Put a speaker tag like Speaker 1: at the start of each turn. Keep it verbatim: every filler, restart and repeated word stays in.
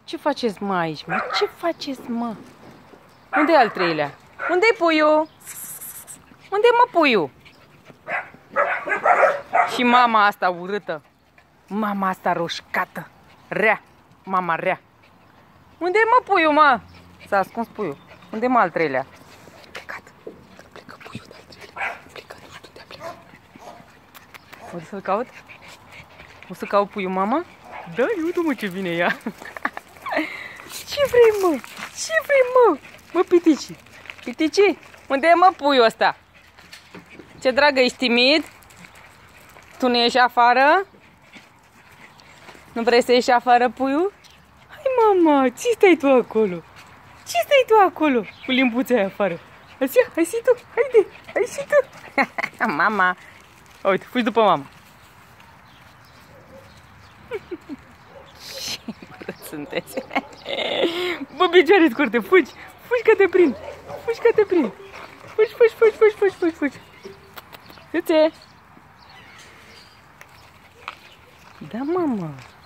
Speaker 1: Ce faceți, mă, aici, mă? Ce faceți, mă? Unde e al treilea? Unde-i puiul? Unde-i, mă, puiul? Și mama asta urâtă. Mama asta roșcată. Rea. Mama rea. Unde-i, mă, puiul, mă? S-a ascuns puiul. Unde-i, mă, al treilea? Plecat. Plecă puiul de al treilea. Plecă, nu știu unde a plecat. O să-l caut? O să caut puiul, mama? Da, uite, mă, ce vine ea. Ce vrei, mă? Ce vrei, mă? Mă, pitici. Pitici, unde e, mă, puiul ăsta? Ce dragă, ești timid? Tu nu ieși afară? Nu vrei să ieși afară, puiul? Hai, mama, ce stai tu acolo? Ce stai tu acolo cu limbuța aia afară? Hai, hai și tu, haide, hai și tu. Mama, uite, fugi după mama. Ce urât sunteți. Bă, picioare scurte, fugi, fugi că te prind, fugi că te prind. Fugi, fugi, fugi, fugi, fugi, fugi, fugi. Uite. Da, mama.